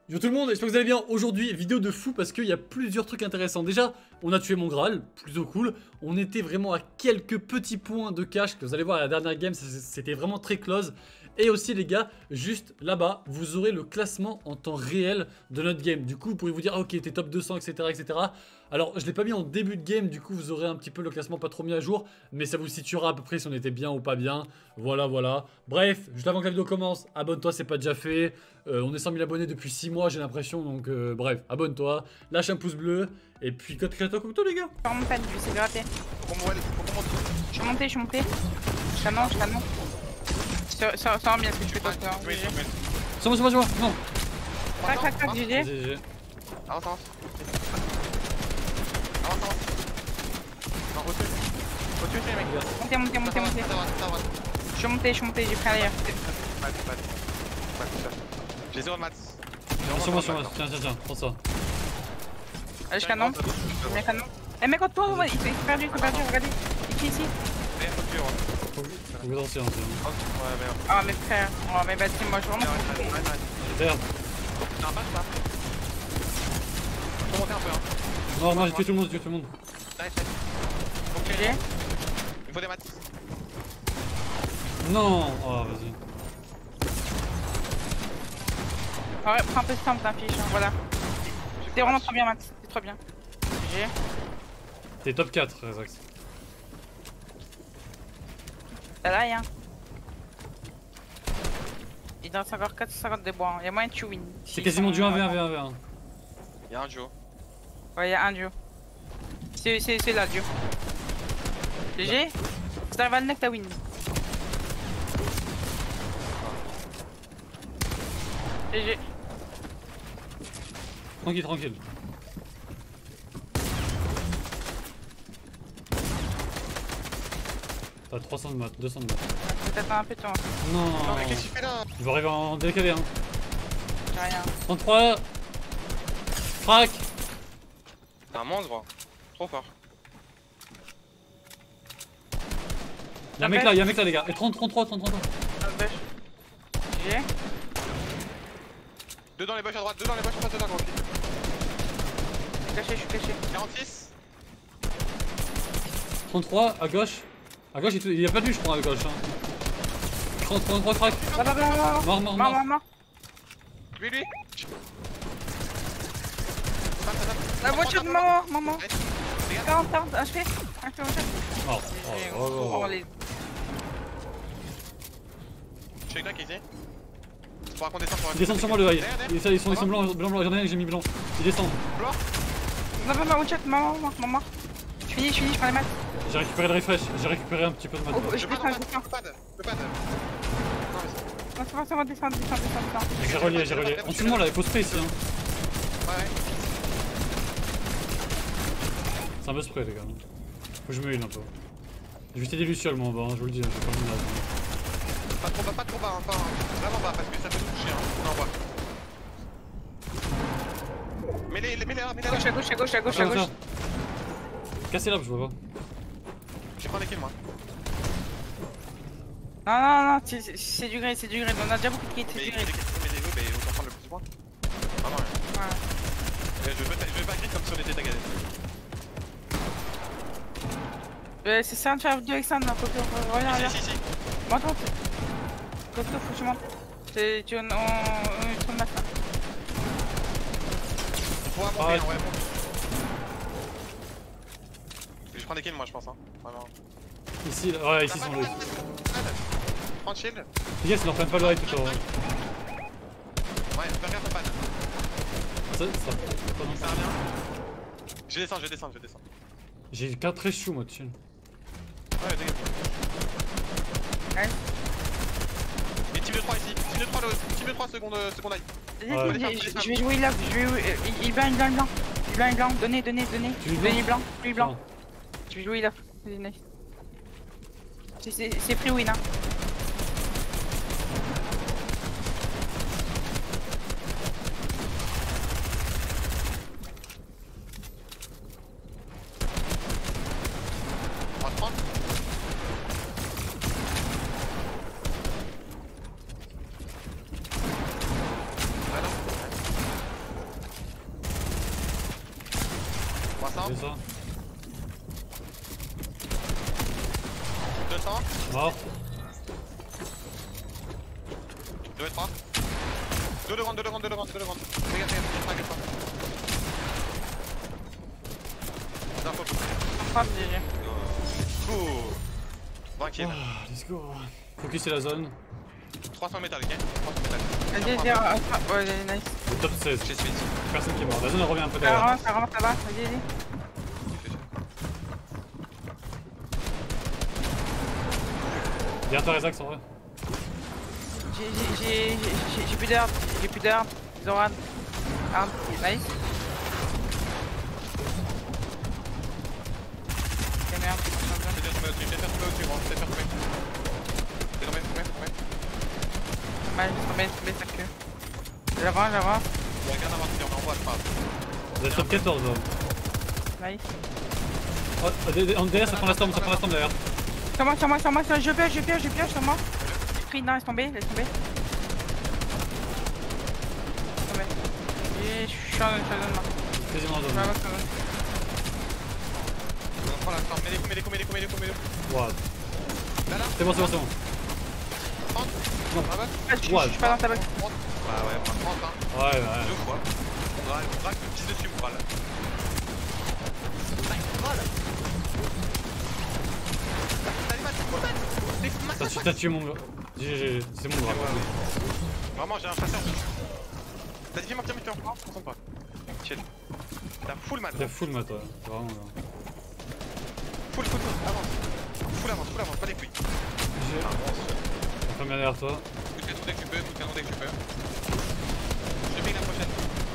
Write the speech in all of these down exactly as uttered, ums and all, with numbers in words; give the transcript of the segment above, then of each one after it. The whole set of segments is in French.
Yo tout le monde, j'espère que vous allez bien. Aujourd'hui, vidéo de fou parce qu'il y a plusieurs trucs intéressants. Déjà, on a tué mon Graal, plutôt cool. On était vraiment à quelques petits points de cash que vous allez voir à la dernière game, c'était vraiment très close. Et aussi les gars, juste là-bas, vous aurez le classement en temps réel de notre game. Du coup, vous pourrez vous dire, ah, ok, t'es top deux cents, et cetera, et cetera. Alors, je l'ai pas mis en début de game, du coup, vous aurez un petit peu le classement pas trop mis à jour. Mais ça vous situera à peu près si on était bien ou pas bien. Voilà, voilà. Bref, juste avant que la vidéo commence, abonne-toi, c'est pas déjà fait. Euh, on est cent mille abonnés depuis six mois, j'ai l'impression. Donc, euh, bref, abonne-toi, lâche un pouce bleu. Et puis, code créateur comme toi, les gars. Je remonte, je vais essayer de rater. Je suis monté, je suis monté. Je t'annonce, je t'annonce. Ça ça va bien ce que tu fais toi. C'est moi, c'est moi, c'est moi. Non. Crac, crac, crac, G G. G G. Avance, avance. Avance, avance. Non, au-dessus. Au-dessus, les mecs. Montez, montez, montez, montez. Je suis monté, je suis monté, j'ai pris un layer. Mat, mat. Mat, tout seul. J'ai zéro de mat. Sur moi, sur moi. Tiens, tiens, tiens. Prends ça. Allez, je canon. Je mets canon. Eh, mec, contre toi, il s'est perdu, il s'est perdu, regardez. Il est ici. Faut que vous en silencez. Ah, mes frères. Oh, mais vas-y, moi je remonte. Merde. Non, passe pas. Faut monter un peu, hein. Non, non, j'ai tué tout le monde, j'ai tué tout le monde. Nice, nice. Donc, G G. il faut des maths. Non. Oh, vas-y. Ouais, prends un peu de temps, t'affiches, hein, voilà. T'es vraiment trop bien, Max. C'est trop bien. G G. T'es top quatre, Rezax. T'as là, hein. Il reste encore quatre cent cinquante de bois. Il y a moyen de tu win. C'est quasiment du un v un v un v un. Y'a un duo. Ouais, il y a un duo. C'est là, le duo. G G. Si t'arrives à le neck, t'as win. G G. Tranquille, tranquille. T'as trois cents de maths, deux cents de maths. Peut-être un peu de temps. Non. Non, mais qu'est-ce que tu fais là? Il va arriver en décalé, hein. J'ai rien. trente-trois. Crac. T'es un monstre, gros. Trop fort. Y'a un mec là, y'a un mec là, les gars. Et trente, trente-trois, trente, trente-trois. Un bush. G G. Deux dans les bush à droite, deux dans les bush à droite, deux dans gros. Je suis caché, je suis caché. quarante-six. trente-trois, à gauche. À gauche, il y a pas de vue, je crois, à gauche. Hein. trente, trente-trois, crac. Bah, bah, bah, bah, bah. Mort, mort, Mort, mort. mort, mort. Lui, lui. La voiture de maman, maman. Regarde. quarante, quarante, H P. H P, H P. Mort. Oh, oh, oh. les... Je suis avec ici. C'est pour raconter ça pour Ils descendent sur moi, le high. Ils sont, ils sont, ils sont blancs, blancs, blancs. J'en ai un que j'ai mis blanc. Ils descendent. Blanc. Non, non, non, one shot, maman, maman, maman. Je finis, je finis, je prends les maths. J'ai récupéré le refresh. J'ai récupéré un petit peu de maths. Oh, je Je peux peux pas, pas, je peux je peux pas, je peux pas. Non, mais c'est. Non, c'est bon, c'est bon, descends, descends, descends, descends. J'ai relié, j'ai relié. En dessous de moi là, il faut spray ici. Hein. Ouais, ouais. C'est un peu spray, les gars. Faut que je me heal un peu. Je vais essayer des lucioles, moi en bas, hein, je vous le dis. Hein, j'ai pas le monde. Pas trop bas, pas trop bas, hein, pas hein. Vraiment bas parce que ça peut nous toucher, hein. On en voit. Mets-les, mets-les là, mets-les là. Gauche, à gauche, à gauche, à gauche, à gauche. Cassez l'arbre, je vois pas. Je vais prendre les kills, moi. Non, non, non, c'est du gré, c'est du gré. On a déjà beaucoup de kills, c'est Mais du mais gré. mais mais autant prendre le plus de points. Vraiment, ouais. Ouais. Je veux je veux pas grid comme si on était tagadé. Euh, c'est ça, tu as deux avec ça, non, faut que reviens, reviens. Si, si, si. Monte, monte. Costaud, faut que tu montes. C'est, tu, on, on, on, on, là. On pourra monter, Ah ouais. hein, ouais, monte. Je prends des kills, moi, je pense, hein. Vraiment. Ici, là. Ouais, ici ils sont les. Prends shield. Les gars, ils leur prennent pas le high tout au long. Ouais, fais gaffe au pad. Ça, ça. Pas non. Ça revient. Je descends, je descends, je descends. J'ai quatre très chou, moi, chill. Ouais, dégage. Ouais. Et team de trois ici. Team de trois, le... team de trois secondes, secondes high. Vas-y, je, je vais jouer là, je vais jouer. Euh, il blanc, il blanc, il blanc. Il blanc, il blanc. Donnez, donnez, donnez. Tu veux Donnez blanc, lui blanc. Ah. Je vais jouer là. Vas-y, nice. C'est free win, hein. On va se prendre. trois cents. J'ai ça. deux cents. Mort. deux et trois. deux de grande, deux de grande, deux de grande, deux de grande. Regarde, regarde, regarde, regarde. Non, faut plus. trois G G. Cool. vingt kills. Oh, let's go. Focus la zone. trois cents métal, ok? trois cents métal. Vas-y, vas-y, ah, ah, ouais, nice. Le top seize. J'ai suite. Personne qui est mort. La zone elle revient un peu Ça derrière. rentre, ça rentre là-bas, vas-y, vas-y. Derrière toi, Rezak, en vrai. J'ai j'ai- j'ai- j'ai- j'ai plus d'herbe, j'ai plus d'herbe. Zoran. Arme, nice. Ok, merde. Je vais tomber au-dessus, je vais faire tomber au-dessus, gros. Je vais faire tomber. Je vais tomber, tomber, tomber. Mal, je tombe, je tombe, ça queue. J'avance, j'avance. Regarde avant de on envoie, je parle. Vous êtes top quatorze là. Nice. Oh, oh, dé- dé- en derrière, ça prend la storm, ça prend la storm derrière. Sur moi, sur moi, sur moi, sur- je pioche, je pioche, je pioche sur moi. J'ai pris, non, laisse tomber, laisse tomber. Laisse tomber. Et je suis en zone, je suis en zone, moi. Quasiment en Je zone. vais avoir ça, zone. On prend la storm. Mets les coups, mets les coups, mets les coups, mets les coups, mets les coups. Wow. Là, là. C'est bon, c'est bon, c'est bon. trente. Non. Ah bah. Ah, je, je, je suis pas dans ta bague. trente. Bah ouais, on va trente, hein. Ouais, ouais. Deux fois. On drague, on drague le petit dessus, on drague. T'as des matchs, full match. Des full match, T'as tu- t'as tué mon. G G, c'est mon bras. Vraiment, j'ai un chasseur dessus. Vas-y, fais-moi, fais-moi, fais-moi. Concentre pas. Chill. T'as full match. T'as full mat, ouais. Vraiment, là. Full, full, full. Avance. Full avance, full avance, pas des couilles. G G. Avance. On fait bien derrière toi. Coup de canon dès que tu peux, coup de canon dès que tu peux. Je te pique la prochaine.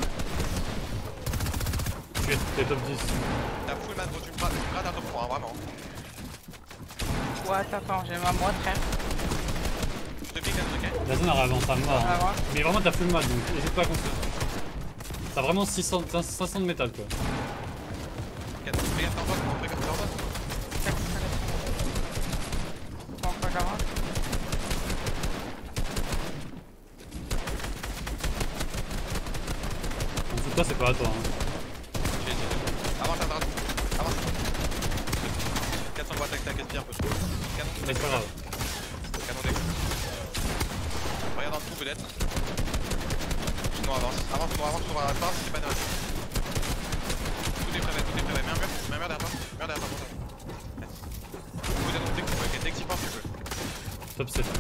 Tu es t'es top dix. T'as full match, gros, tu me grattes, tu me grattes un top trois, hein, vraiment. Ouais, attends, attends, j'ai ma moi, frère. Je te pique un truc, hein. La zone elle avance à mort. Ah, Hein. ouais. Mais vraiment, t'as full mat donc n'hésite pas à construire. T'as vraiment six cents, cinq cents de métal quoi. Regarde, regarde, t'en bas, regarde, t'en bas. Bon, pas grave. En dessous de toi, c'est pas à toi. Hein. J'ai dit. Avance, avance, avance. quatre cents watts avec ta gaspille un peu. Canon, Mais c'est pas grave. canon dès. Regarde en dessous peut-être. Sinon avance. Avance, avance, avance, avance, avance, c'est pas nerveux. Tout est prêt, tout est prêt. Mets un mur, mets un mur derrière toi. Mur derrière toi, pour toi. Coup d'annonce dès que tu peux, ok, dès que tu penses, tu peux. Top sept.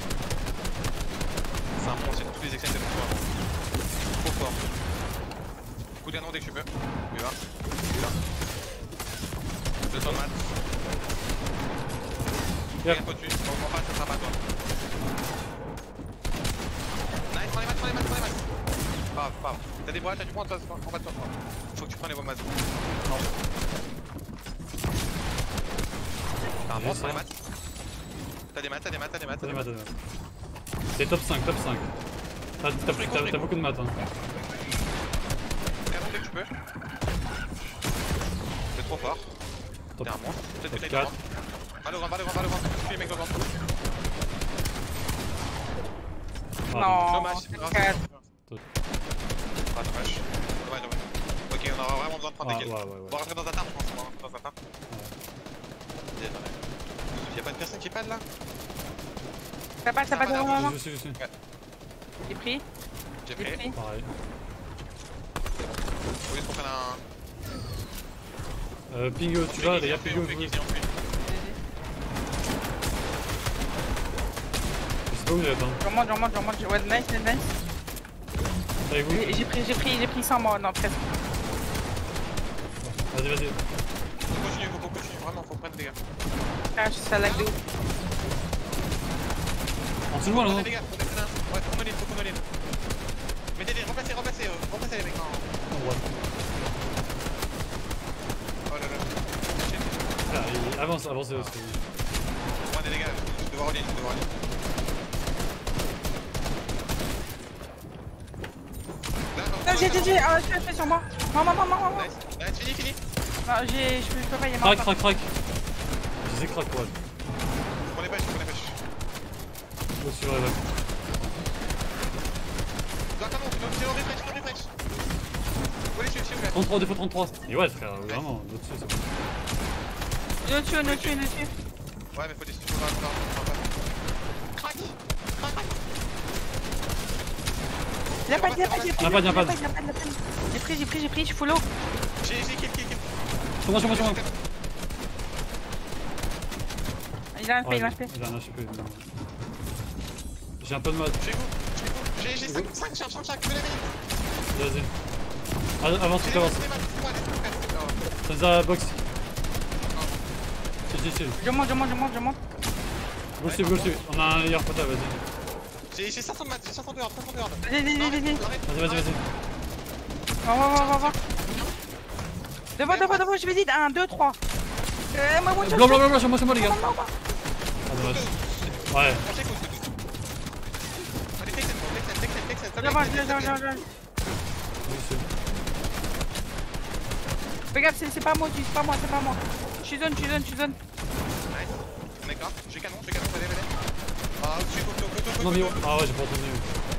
C'est un bon, c'est tous les excès de pouvoir. Trop fort. Coup d'annonce dès que tu peux. Tu vas. Tu vas. deux cents mat. Yep. Regarde au-dessus. On prend pas, ça sera pas toi. Nice, prends les mats, prends les mats, prends les mats. Pas grave, pas grave. T'as des bras, t'as du point, toi, prends pas de toi. Faut que tu prennes les bons mats. T'as un bon, prends les mats. T'as des mats, t'as des mats, t'as des mats, T'as t'as des des maths, mats. t'as des maths. C'est top cinq, top cinq. T'as t'as- t'as- t'as beaucoup de maths. Hein. Canon dès que tu peux. C'est trop fort. Top, T'es un monstre. Peut-être que top t'as quatre. Va le grand, va le grand, va le grand. Suis les mecs devant. Ah, Non, Dommage. c'est Ah, quatre. Ah, dommage. Dommage, dommage. Ok, on aura vraiment besoin de prendre Ouais, des kills. ouais, ouais, ouais. On va rentrer dans un tard, je pense. On va rentrer dans un tard. Y'a pas de personne qui est pas là? T'as pas, t'as pas de Ah, moment. Je suis, je suis. J'ai pris, J'ai j'ai pris. pris. Pareil. Faut juste qu'on prenne un. Euh, Pingo, tu vas, les gars, on Pingo, fait vous. qui, on fait. Je sais pas où vous êtes, hein. Je remonte, je remonte, je remonte. Ouais, nice, nice, nice. Avec vous. J'ai j'ai pris, j'ai pris, j'ai pris cent morts, non, presque. Vas-y, vas-y. Faut continuer, faut continuer, vraiment, faut prendre des gars. Ah, je suis à la de ouf. En dessous de moi, là, non? Prenez des gars, prenez un. Ouais, faut qu'on all-in, faut qu'on all-in. Mettez-les, remplacez, remplacez, euh, remplacez les mecs. Non. Ouais. Oh là là. Ah, il- Avance, avance. avance. Prenez des gars, je vais devoir all-in, je vais devoir all-in. Là, non, Non, j'ai, j'ai, j'ai, ah, je suis fait sur moi. Non, non, non, non, non. Nice, nice, fini, fini. Non, j'ai, je peux, je peux pas, il est mort. Crac, crac, crac. Je les ai crack, ouais. Prenez pêche, prenez pêche. Je suis vrai, ouais. Là, comment on fait? C'est au refresh, au refresh. Où est-ce que tu es, trente-trois, deux fois trente-trois. Et ouais, frère, vraiment, au-dessus, c'est bon. Il est au-dessus, il est au-dessus, il est au-dessus. Ouais, mais faut des sous-sous là, là, là. Crac. Crac, crac. Il a pas, il a pas, il a pas, Il a pas, il a pas. il a pas, il a pas. J'ai pris, j'ai pris, j'ai pris, je suis follow. J'ai, j'ai kill, kill, kill. Sur moi, sur moi, sur moi. Il a un H P, il a un H P. Il a un H P. J'ai un peu de mode. J'ai vous, j'ai vous. J'ai cinq, cinq, j'ai un champ chaque, je l'ai mis. Vas-y. Avance, tu avances. Ça nous a box. Si, si, si. Je monte, je monte, je monte, je monte. Gauche, gauche, on a un meilleur potable, vas-y. J'ai, j'ai cinq cents de maths, j'ai cinq cents de hard, cinq cents de hard. Vas-y, vas-y, vas-y. Vas-y, vas-y, vas-y. Va, va, va, va, va. Devant, devant, devant, je vais dire un, deux, trois. Euh, moi, moi, Blanc, blanc, blanc, blanc, sur moi, sur moi, les gars. Non, non, non. Ah, dommage. Ouais. Allez, Texen, Texen, Texen, Texen. Viens, viens, viens, viens, viens. Fais gaffe, c'est pas moi, c'est pas moi, c'est pas moi. Je suis zone, je suis zone, je suis zone. Nice. On est grave, j'ai canon, j'ai canon, venez, venez. Ah, au-dessus, go, go, go, go. Non, mais ah ouais, j'ai pas entendu.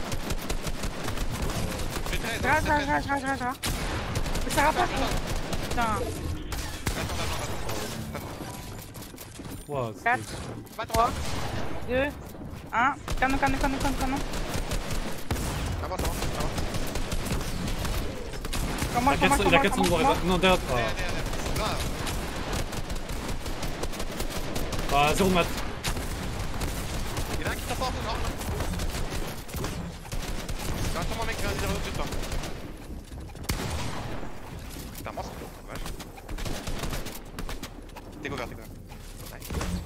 J'ai treize, Rage, rage, rage, rage, rage, rage. Mais ça va pas. Putain. Attends, attends, attends. Wow, c'est- quatre, trois, deux, un. Canon, canon, canon, canon, canon. Avance, avance, avance. Comment, Il a comment, quatre cents, il a comment, quatre cents de comment, voir. Non, derrière. Allez, allez, allez. Grave. Ah, ah, zéro de mat. Il y en a un qui t'apporte au nord. Il y a un mec qui vient de dire au-dessus de toi. T'es un monstre, dommage. T'es couvert, t'es couvert. Nice.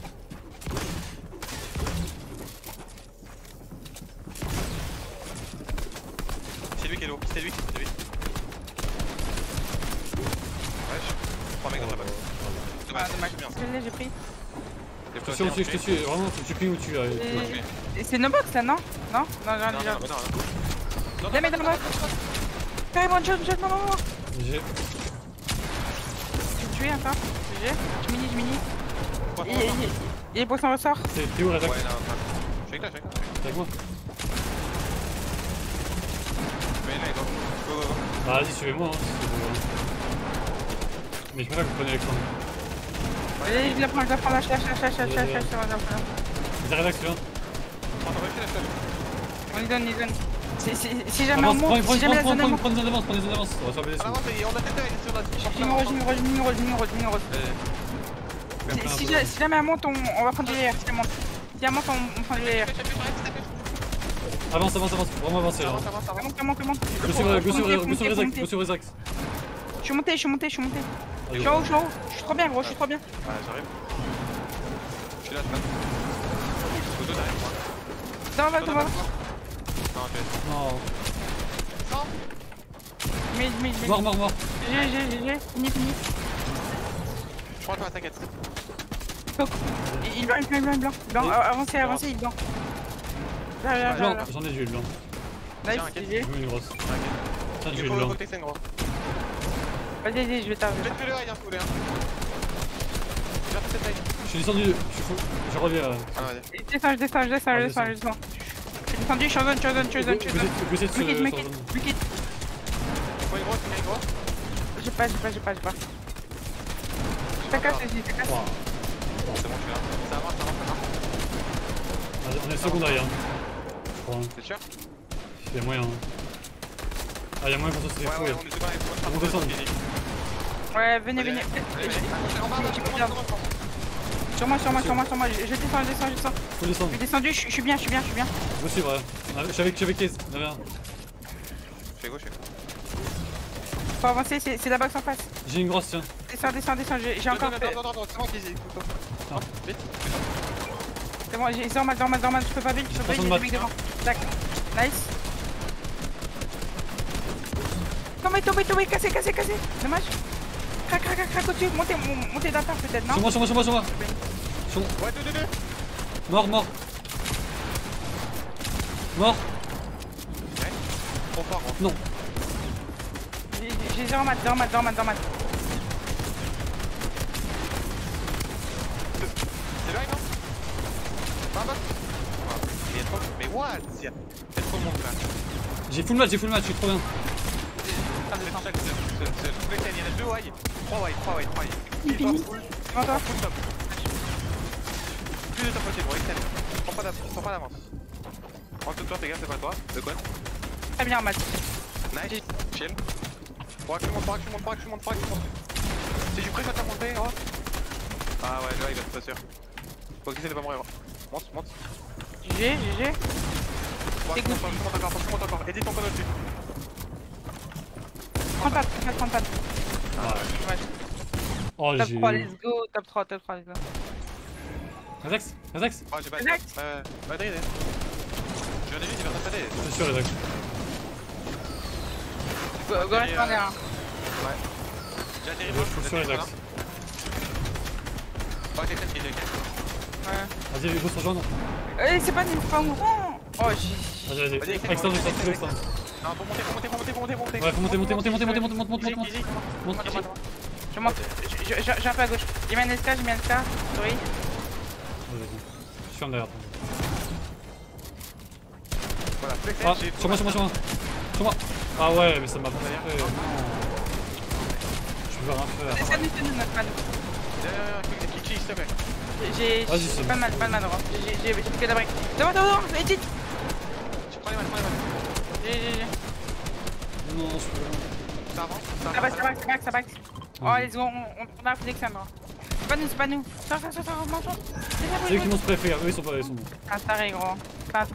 C'est lui qui est low, c'est lui, c'est lui. Ouais, je... trois mecs dans ta balle. Ah, dommage. c'est bien. Je l'ai, j'ai pris. Je te suis aussi, je te suis. Vraiment, faut que tu ping où tu es. Et- et C'est no box là, non? Non? Non, j'en ai Non, déjà. non, non. Les mecs dans le box. Carrément, jump, jump, non, non, non. J'ai. Tu me tues, attends. G G. Je mini, je mini. Quoi, Il est- il est- il est pour son ressort. C'est t'es où, Razak? Ouais, là, je suis avec toi, je suis avec toi. T'es avec moi? Mais là, go. Go, go, go. Bah, vas-y, suivez-moi. Hein, si c'est pour, hein. Mais je préfère que vous preniez Alexandre. Allez, je la prends, je la prends, lâche, lâche, lâche, lâche, lâche, lâche, lâche, lâche, lâche. Ils arrivent avec celui-là. Prends ton refus, lâche-le. On y donne, on y donne. Si- si- Si jamais on Avance, prends, monte, prends, si jamais la prends, zone prends, monte. prends des zones d'avance, prends des zones d'avance. On va se faire blesser. À l'avance, on a tête, il est sur la J'ai mis rose, j'ai mis rose, j'ai mis rose, j'ai mis rose, j'ai mis rose. Si- Si ja- si jamais elle monte, on on va prendre du layer. Si elle monte, si elle monte, on on prend du layer. Avance, avance, avance. Vraiment avancer là. Avance, avance, avance. Monte, monte, monte. Go sur Razak, go sur Monter, Razak, go sur monter, Razak, monter. go sur Razak. Je suis monté, je suis monté, je suis monté. Je Allez, suis en haut, je suis en haut. Je suis trop bien, gros, je suis trop bien. Ouais, j'arrive. Je suis là, je passe. Au dos, j'arrive, moi. Non, va, Dans va, la va. balle, toi. Non, ok. Non. Non. Mais, mais, mais. Mort, mort, mort. G G, G G, fini, fini. Je crois que toi, t'inquiète. Il il blanc, il blanc, il blanc, il blanc. Blanc, Oui. avancez, avancez, il blanc. Là, là, là, Blanc, là. j'en ai du blanc. Nice, Tiens, G Je G. veux une grosse. Ok. Tiens, Il du faut blanc. côté, c'est gros. Vas-y, vas-y, je vais t'arriver. Faites que le rail, hein, si vous voulez. Hein. J'ai fait cette taille. Je suis descendu, je suis fou. Je reviens. euh, Ah, vas-y. Je descends, je descends, je descends, je descends, je descends. Je suis descendu, je suis en zone, je suis en zone, je suis en zone, je suis en zone. Vous êtes sur Me quitte, me sur quitte, zone. me quitte. Faut une grosse, faut une grosse. J'ai pas, j'ai pas, j'ai pas, j'ai pas. T'as casse, vas-y, t'as casse. Wow. C'est bon, je suis là. Ça avance, ça avance, ça avance. Vas-y, on est secondary. Hein. Bon, C'est sûr? il y a moyen. Hein. Ah, il y a moyen qu'on se Ouais, fait ouais, fouiller. on est deux pareils. On descend. Ouais, venez, venez. Allez, allez. En bas, en bas, J'ai en bas, plus d'armes. en bas. Sur moi, sur moi, sur moi, sur moi. Je je descends, je descends, je descends. Faut descendre. Je suis descendu, je je suis bien, je suis bien, je suis bien. Moi aussi, ouais. Ah, Je suis avec, je suis avec Case. Il y en avait un. Je fais gauche, je fais gauche. Faut avancer, c'est c'est la box en face. J'ai une grosse, tiens. Descends, descends, descends. J'ai j'ai encore. Attends, attends, attends, attends, c'est moi qui ai couteau. Ah. Vite. C'est bon, j'ai normal, normal, normal. Je peux pas vite, je peux pas vite, j'ai des mecs devant. Tac. Nice. Tombé, tombé, tombé, cassé, cassé, cassé. Dommage. Crac, crac, crac, crac au-dessus. Montez, mon- montez d'un part peut-être, non? Sur moi, sur moi, sur moi, sur moi. Sur moi. Ouais, deux, deux, deux. Mort, mort. Mort. Ouais. Trop fort, gros. Non. J'ai j'ai zéro mat, zéro mat, zéro mat, zéro mat. C'est là, non? Pas bas. Il y a trop. Mais what? Il y a il y a trop de monde là. J'ai full match, j'ai full match, je suis trop bien. Ah, c'est attends. Chaque seul, seul, seul. Mec, il y en a deux wide. trois wide, trois wide, trois wide. Il finit. Devant toi. Full top. Plus de top côté, gros, extend. Prends pas d'av- prends pas d'avance. Rentre toi, fais gaffe, c'est pas toi. De quoi? Très bien, Matt. Nice. Chill. Faudra que tu montes, faudra que tu montes, faudra que tu montes, faudra que tu montes. Si tu prêtes à ta montée, oh. Ah ouais, là il va être pas sûr. Faut que tu essaies de pas mourir. Monte, monte. G G, G G. Faut que tu montes, faut que tu montes encore, faut que tu montes encore. Edite ton panneau dessus. trente pattes, trente pattes, trente pattes. Ouais. Oh, Top j'ai. trois, let's go. Top trois, top trois, let's go. Redax, Redax. Oh, j'ai pas Relax. Euh, bah, t'as aidé. Je viens d'aider, il va pas t'aider. C'est sûr, Redax. Go, go reste en l'air. Ouais. J'ai atterri, Je moi. suis sur Redax. Oh, t'es peut-être qu'il est. Ouais. Vas-y, Hugo, se rejoindre. Eh, c'est pas une pas un grand. Oh, j'ai. Vas-y, vas-y. Vas-y, extend, Extend, extend, extend, extend, extend. Non, faut monter, faut monter, faut monter, faut monter, faut monter. Ouais, faut monter, monter, monter, monter, monter, monter, monte, monte, monte, monte. Easy, easy. Monte, Je monte. Je monte. Je- je- J'ai un peu à gauche. J'ai mis un S K, j'ai mis un S K. Sorry. Vas-y, vas-y. Je ferme derrière toi. Voilà, flex, Ah, j'ai- sur moi, sur moi, sur moi. Sur moi. Ah ouais, mais ça m'a pas fait. Non. Je peux rien C'est faire. ça, nous, c'est nous, notre man. Derrière, clic, clic, s'il te plaît. J'ai. Vas-y, j'ai c'est Pas de mal, pas de mal, Laurent. J'ai j'ai- j'ai fait que la brique. Devant, devant, devant. Edith. Tu prends les balles, prends les balles. J'ai- j'ai- j'ai. Non, je peux rien. Ça avance, ça Ça avance. back, ça back, ça back, ça back. Oh, les gars, on, on, on a fait Alexandre. C'est pas nous, c'est pas nous. Sors, sors, sors, sors, mange, mange. C'est ça, C'est eux qui oui, m'ont préféré. Eux, ils sont pas. Ils sont bons. Ah, taré, gros. Enfin,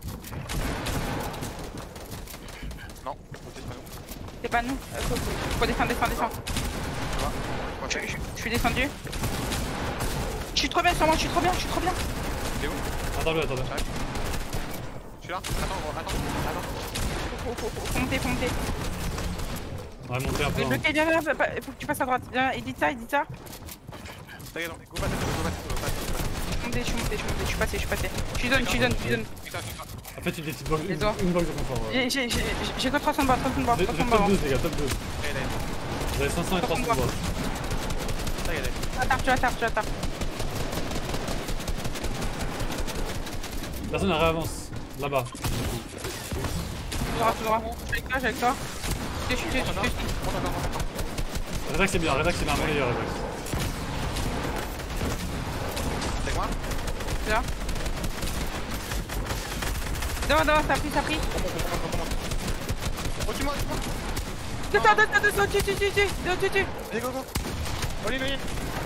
Non, c'est pas nous. c'est pas nous. Euh, Faut, faut, faut descendre, descendre, descendre. Je, je, je suis descendu. Je suis trop bien sur moi, je suis trop bien, je suis trop bien. T'es où? Attends-le, attends-le. Je suis là. Attends, gros, attends, attends. Faut, faut, faut, faut monter, faut monter. On va monter un peu. Mais hein. bloqué, viens, viens, viens, faut que tu passes à droite. Viens, édite ça, édite ça. T'inquiète, go pas, go pas, go pas. Je suis monté, je suis monté, je suis monté, je suis passé, je suis passé. Je suis zone, je suis zone, je suis zone. En fait, tu des petites box, Les une, doigts. une box de confort. Ouais. J'ai j'ai- j'ai- j'ai que trois cents de barres, trois cents de barres, J'ai trois j'ai cents de top barres. douze, les gars, top douze. Vous avez cinq cents et trois cents de bois. T'inquiète. Tu vas tard, tu vas tard, tu vas tard. Personne ne réavance. Là-bas. Tout droit, tout droit. Je suis avec toi, je suis avec toi. Je suis, je suis, je suis, je suis. Redax, c'est bien. Redax, il a un bon layer, Redax. T'es avec moi? Là. Devant, devant, ça a pris, ça a pris. Oh, tu montes, tu montes. Deux, deux, deux, deux, deux, tu, tu, tu, tu, deux, tu, tu. Allez, go, go. Oli, Oli.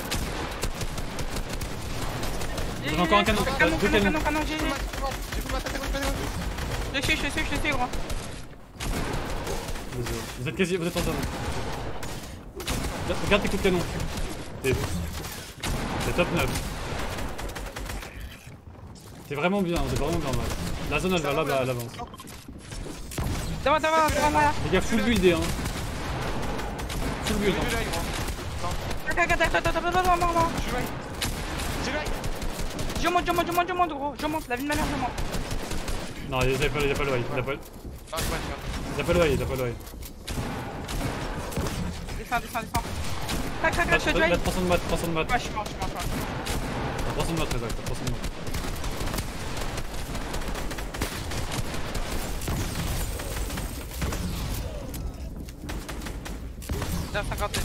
J'ai- On a encore un j'ai- canon, Canon, deux canon, canons. canon, canon, j'ai, j'ai. Tu peux m'attaquer, vas-y, vas-y. Je suis, je suis, je suis, gros. Vas-y, vous êtes quasi, vous êtes en zone. Regarde tes coups de canon. T'es t'es top neuf. T'es vraiment bien, t'es vraiment bien. Ouais. La zone elle va là-bas, elle avance. Devant, devant, devant, là. Les gars, full buildé hein. Full build. Je Hein. suis là, gros. Regarde, regarde, attends, attends, attends, attends, attends. Je suis là. Je suis là. Je monte, je monte, je monte, je monte, gros. Je monte, la vie de ma mère, je monte. Non, il a pas, il a pas le high. Il a pas, Ah, je vois, je vois. il a pas le high, il a pas le high. Descends, descends, descends. Tac, tac, Il tac, je te a dois. trois cents de maths, trois cents de maths. Ouais, je suis mort, je suis mort, je suis mort. trois cents de maths, Redax, trois cents de maths. J'ai un cinquante.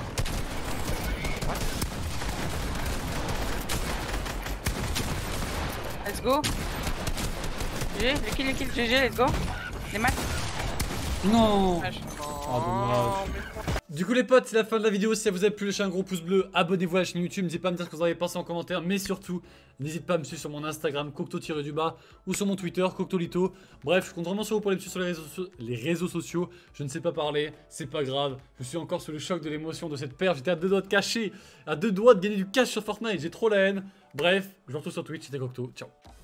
Let's go. G G, le kill, le kill, G G, let's go. Les maths. Non. Dommage. Ah, dommage. Du coup les potes, c'est la fin de la vidéo. Si ça vous a plu, lâchez un gros pouce bleu, abonnez-vous à la chaîne YouTube, n'hésitez pas à me dire ce que vous en avez pensé en commentaire. Mais surtout, n'hésitez pas à me suivre sur mon Instagram, Cocteau-du-bas, ou sur mon Twitter, Cocteaulito. Bref, je compte vraiment sur vous pour aller me suivre sur les réseaux, so- les réseaux sociaux. Je ne sais pas parler, c'est pas grave. Je suis encore sous le choc de l'émotion de cette paire. J'étais à deux doigts de cacher, à deux doigts de gagner du cash sur Fortnite. J'ai trop la haine. Bref, je vous retrouve sur Twitch, c'était Cocteau. Ciao.